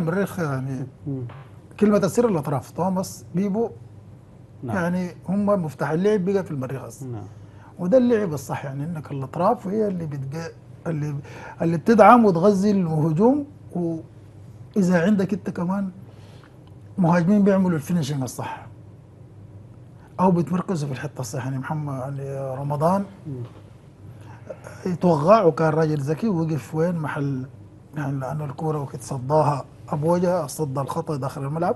المريخ يعني مم. كلمة السر الأطراف توماس بيبو، نعم. يعني هم مفتاح اللعب بقى في المريخ هسه. نعم. وده اللعب الصح، يعني انك الاطراف هي اللي اللي بتدعم وتغذي الهجوم، واذا عندك انت كمان مهاجمين بيعملوا الفينشنج الصح او بيتمركزوا في الحته الصح. يعني محمد يعني رمضان مم. يتوقع وكان راجل ذكي ووقف وين محل، يعني لانه الكوره وقت صداها ابوجا صد الخطا داخل الملعب.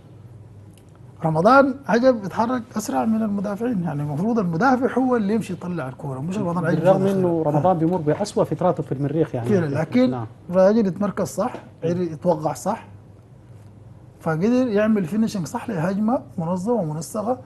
رمضان عجب يتحرك اسرع من المدافعين، يعني المفروض المدافع هو اللي يمشي يطلع الكوره مش رمضان عجب يفوت بالرغم اخيرا. انه رمضان بيمر بأسوأ فتراته في المريخ يعني. فعلا، لكن نعم. راجل يتمركز صح، يتوقع صح، فقدر يعمل فينشنج صح لهجمه منظمه ومنسقه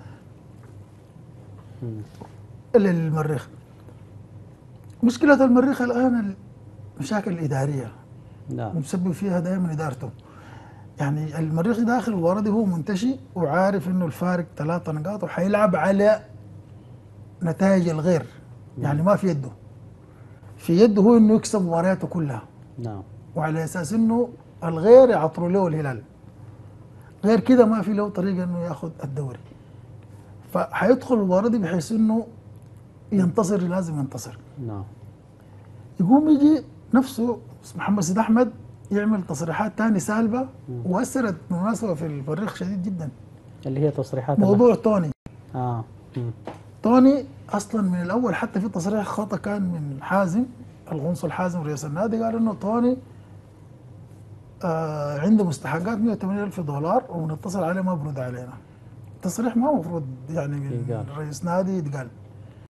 مم. للمريخ. مشكله المريخ الان المشاكل الاداريه، نعم. ومسبب فيها دائما ادارته. يعني المريخ داخل الورد هو منتشي وعارف انه الفارق 3 نقاط وحيلعب على نتائج الغير، مم. يعني ما في يده. في يده هو انه يكسب مبارياته كلها، نعم. وعلى اساس انه الغير يعطروا له الهلال، غير كده ما في له طريقه انه ياخذ الدوري. فحيدخل المباراه دي بحيث انه ينتصر، لازم ينتصر. نعم. يقوم يجي نفسه محمد سيد احمد يعمل تصريحات تاني سالبه مم. واثرت بالمناسبه في المريخ شديد جدا. اللي هي تصريحات موضوع توني. اه. مم. توني اصلا من الاول حتى في تصريح خطا كان من حازم القنصل حازم رئيس النادي، قال انه توني عنده مستحقات 180 ألف دولار وبنتصل عليه ما برد علينا. تصريح ما مفروض يعني من يقال. رئيس نادي يتقال.